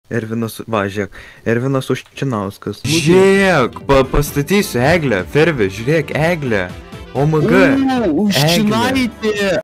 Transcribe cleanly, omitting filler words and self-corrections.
Ervinas, va, žiūrėk, Ervinas Uščinauskas. Žiūrėk, pastatysiu eglę, Fervi, žiūrėk, eglę. OMG. Užčinaitė!